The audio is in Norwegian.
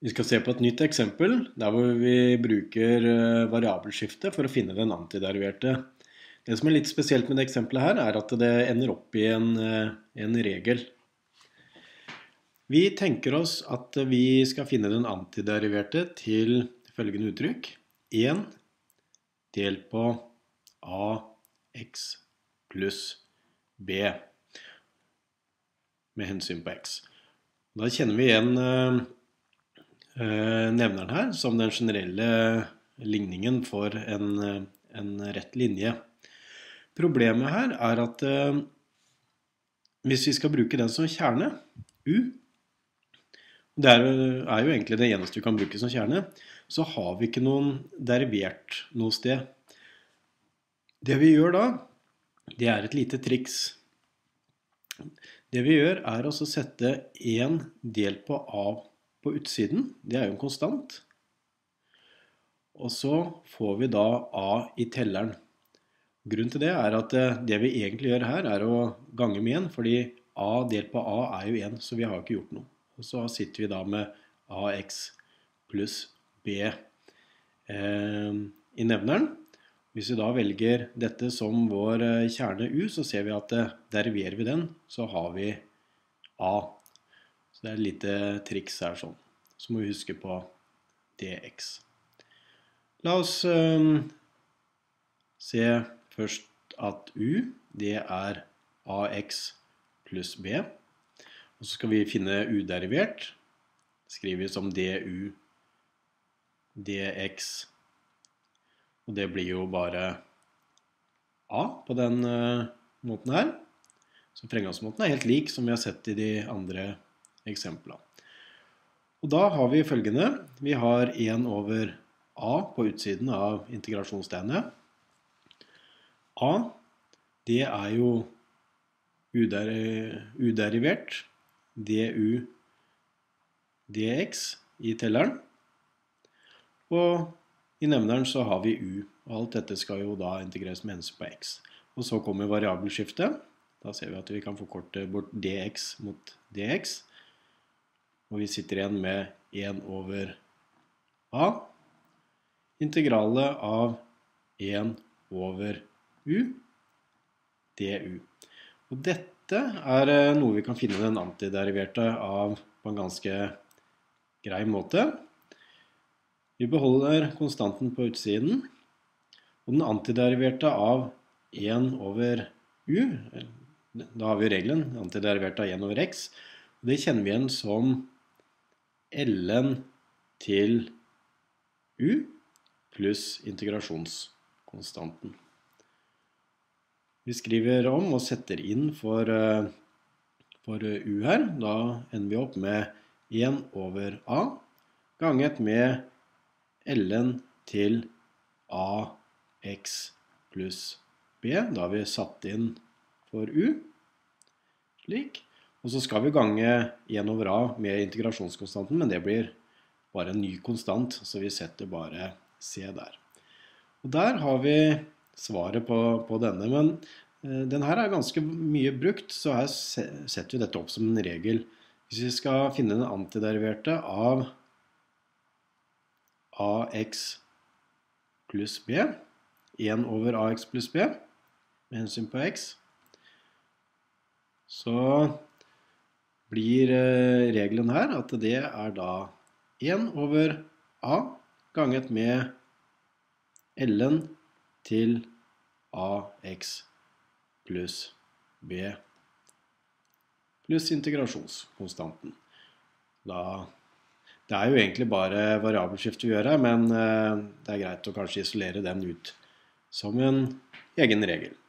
Vi skal se på et nytt eksempel, der hvor vi bruker variabelskifte for å finne den antideriverte. Det som er litt spesielt med det eksempelet her, er at det ender opp i en regel. Vi tenker oss at vi skal finne den antideriverte til følgende uttrykk. 1 delt på ax pluss b med hensyn på x. Da kjenner vi igjen nevneren her som den generelle ligningen for en rett linje. Problemet her er at hvis vi skal bruke den som kjerne, u, det er jo egentlig det eneste vi kan bruke som kjerne, så har vi ikke noen derivert noe sted. Det vi gjør da, det er et lite triks. Det vi gjør er å sette 1 delt på a på utsiden, det er jo en konstant. Og så får vi da a i telleren. Grunnen til det er at det vi egentlig gjør her er å gange med 1, fordi a delt på a er jo 1, så vi har ikke gjort noe. Og så sitter vi da med ax pluss b i nevneren. Hvis vi da velger dette som vår kjerne u, så ser vi at deriverer vi den, så har vi a. Så det er et lite triks her sånn. Så må vi huske på dx. La oss se først at u, det er ax pluss b. Og så skal vi finne uderivert. Skriver vi som du dx. Og det blir jo bare a på den måten her. Så fremgangsmåten er helt lik som vi har sett i de andre eksemplene. Og da har vi følgende. Vi har 1 over a på utsiden av integrasjonstegnet. A, det er jo uderivert. Du dx i telleren. Og i nevneren så har vi u. Og alt dette skal jo da integreres med hensyn på x. Og så kommer variabelskiftet. Da ser vi at vi kan forkorte bort dx mot dx. Og vi sitter igjen med 1 over a. Integrale av 1 over u, du. Og dette er noe vi kan finne den antideriverte av på en ganske grei måte. Vi beholder konstanten på utsiden, og den antideriverte av 1 over u, da har vi regelen, antideriverte av 1 over x, og det kjenner vi igjen som ln til u pluss integrasjonskonstanten. Vi skriver om og setter inn for u her. Da ender vi opp med 1 over a ganget med ln til ax pluss b. Da har vi satt inn for u, slik. Og så skal vi gange 1 over a med integrasjonskonstanten, men det blir bare en ny konstant, så vi setter bare c der. Og der har vi svaret på denne, men den her er ganske mye brukt, så her setter vi dette opp som en regel. Hvis vi skal finne den antideriverte av ax pluss b, 1 over ax pluss b, med hensyn på x, så blir regelen her at det er da 1 over a ganget med ln til ax pluss b pluss integrasjonskonstanten. Det er jo egentlig bare variabelskifte vi gjør her, men det er greit å kanskje isolere den ut som en egen regel.